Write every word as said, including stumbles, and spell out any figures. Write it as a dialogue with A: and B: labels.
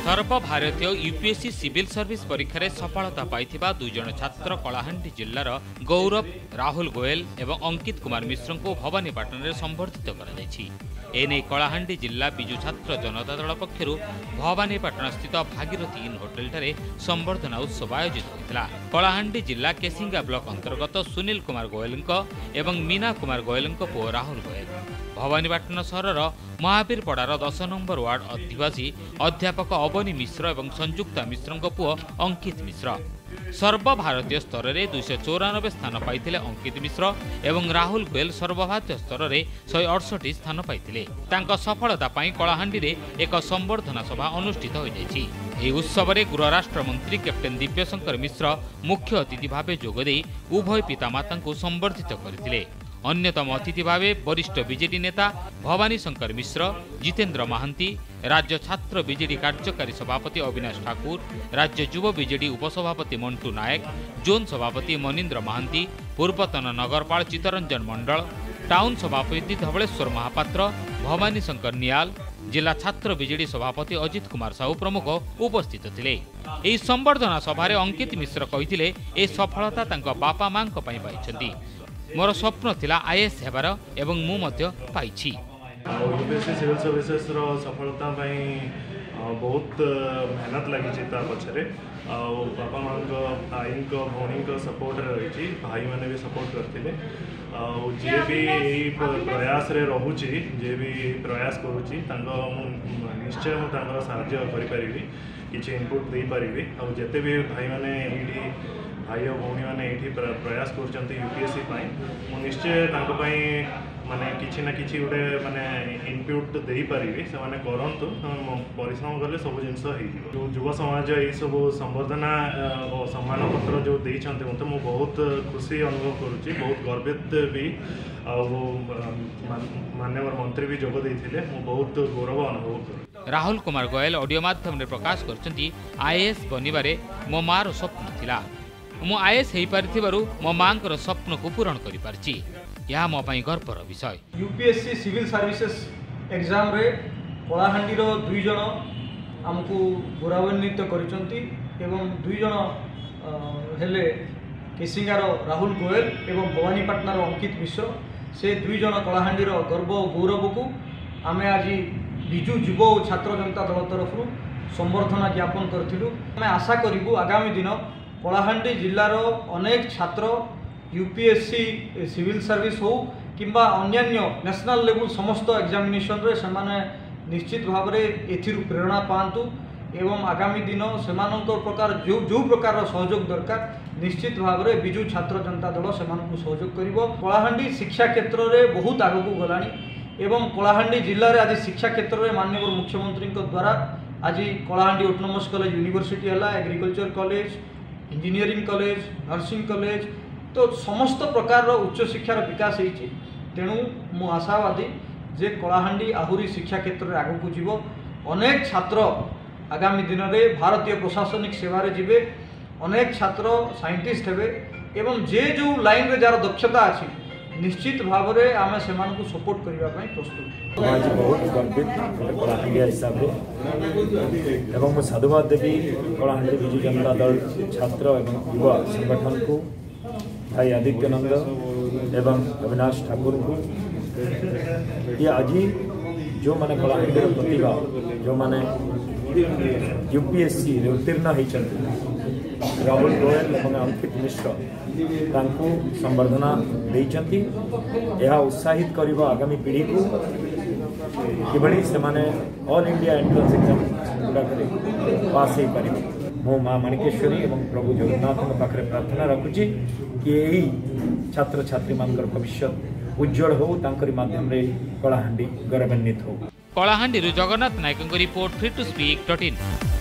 A: सर्वभारतीय UPSC civil service परीक्षा रे सफलता पाइथिबा दुई जन छात्र कलाहांडी जिल्लार गौरव राहुल गोयल एवं अंकित कुमार मिश्र को भवानीपाटन में संबर्धित कर एने कलाहांडी जिला बिजु छात्र जनता दल पक्षर भवानीपाटन स्थित भागीरथी इन होटेल ठारे संबर्धना उत्सव आयोजित होता। कलाहांडी जिला केसिंगा ब्लॉक अंतर्गत सुनील कुमार गोयल एवं मीना कुमार गोयल पुओ राहुल गोयल भवानीपाटन सहर महावीरपड़ार दस नंबर वार्ड अधिवासी अध्यापक अवनी मिश्र और संयुक्ता मिश्र पुओ अंकित मिश्र सर्वभारतीय स्तर में दुईश चौरानबे स्थान पाई अंकित मिश्र एवं राहुल गोयल सर्वभारतीय स्तर में शहे अड़सठ स्थान पाई सफलता कलाहांडी में एक संबर्धना सभा अनुष्ठित हो जाएगी। उत्सव में गृह राष्ट्र मंत्री कैप्टेन दिव्यशंकर मिश्र मुख्य अतिथि भाव जोगदे उभय पितामाता को संबर्धित करते। अन्यतम अतिथि भावे वरिष्ठ बीजेडी नेता भवानी शंकर मिश्र, जितेंद्र महांती, राज्य छात्र बीजेडी कार्यकारी सभापति अविनाश ठाकुर, राज्य युव बीजेडी उपसभापति मंटू नायक, जोन सभापति मनीन्द्र महांती, पूर्वतन नगरपाल चित्तरंजन मंडल, टाउन सभापति धवलेश्वर महापात्र, भवानी शंकर नियाल, जिला छात्र बीजेडी सभापति अजित कुमार साहू प्रमुख उपस्थित थिले। एही संबर्धना सभारे अंकित मिश्र कहिथिले ए सफलता तांको बापा मां को पई पाइछंती। मोर स्वप्न थिला आईएएस हेबार एवं मु मध्य पाइछि।
B: यूपीएससी सिविल सर्विसेस रो सफलता पई बहुत मेहनत लगी पछरे बापा माँ आई भौणी सपोर्ट रही भाई मैंने भी सपोर्ट करते जी भी प्रयास रे रोचे जी भी प्रयास करुच्ची निश्चय मुझे साहाय्य करी किसी इनपुट दे पारि और जिते भी भाई मैंने ये भाई और भौणी मैंने ये प्रयास कर यूपीएससी मु निश्चय माने किसी ना किसी गोटे माने इनपुट दे पारि से माने करंतु परिश्रम कले सब जिनस हो युवा समाज ये सब संबर्धना सम्मान पत्र जो देते मत मुझे बहुत खुशी अनुभव करुच्ची बहुत गर्वित भी माननीय मंत्री भी जोग देते बहुत गौरव अनुभव कर।
A: राहुल कुमार गोयल ऑडियो माध्यम प्रकाश करछंती आईएएस बनिबारे मो मार स्वप्न थिला मु आईएएस हेई पारिथिबारु मो मांकर स्वप्न को पूरण करि पारछि यह मो पई गर्वर विषय।
C: यूपीएससी सिविल सर्विसेस एग्जाम रे कलाहांडी रो दुई जन हमकु गौरवान्वित करिसंती एवं दुई जन हेले केसिंगार राहुल गोयल एवं भवानीपाटनार अंकित मिश्र से दुई जन कलाहांडी रो गर्व और गौरव को आमे आज बिजु युव और छात्र जनता दल तरफ संबर्धना ज्ञापन करथिलु। आमे आशा करिबु आगामी दिन कलाहांडी जिल्लार अनेक छात्र यूपीएससी सिविल सर्विस हो किंबा अन्यान्य नेशनल लेवल समस्त एग्जामिनेशन रे समाने निश्चित भाव में एथिरु प्रेरणा पांतु एवं आगामी दिन सेमानक प्रकार जो जो प्रकार सहयोग दरकार निश्चित भाव में बिजु छात्र जनता दल सेमानकु सहयोग करिवो। कलाहांडी शिक्षा क्षेत्र में बहुत आगकू गलानी एवं कलाहांडी जिल्ला रे आज शिक्षा क्षेत्र में माननीय मुख्यमंत्री द्वारा आज कलाहांडी ऑटोनोमस कॉलेज यूनिवर्सिटी है, agriculture college, engineering college, nursing college तो समस्त प्रकार उच्च शिक्षार विकास होती तेणु मु आशावादी जे कलाहांडी आहुरी शिक्षा क्षेत्र में आगकू जीव अनेक छात्र आगामी दिन में भारतीय प्रशासनिक सेवारे जीवे अनेक छात्र साइंटिस्ट हेबे एवं जे जो लाइन रे जार दक्षता अच्छी निश्चित भाव में आम से सपोर्ट करने प्रस्तुत।
D: आज बहुत गर्वित कलाहांडी हिसाब से एवं मैं साधुवाद देवी कलाहांडी बिजु जनता दल छात्र एवं युवा संगठन को भाई आदित्यनंद एवं अविनाश ठाकुर को ये आज जो माने कलाहांडी प्रतिभा जो माने यूपीएससी उत्तीर्ण होती राहुल गोयल एवं अंकित मिश्र तांको संबर्धना देइचंती यह उत्साहित करिबो आगामी पीढ़ी को किबड़ी से माने ऑल इंडिया एंट्रेंस एग्जाम गुड़ा पास हो पारे। मो माँ माणिकेश्वरी एवं प्रभु जगन्नाथ पाखे प्रार्थना रखुची कि यही छात्र छात्री मानकर भविष्य उज्जवल हो तांकरी माध्यम रे कलाहांडी गौरवान्वित हो।
A: Kalahandi Jagannath Nayak report free to speak dot in.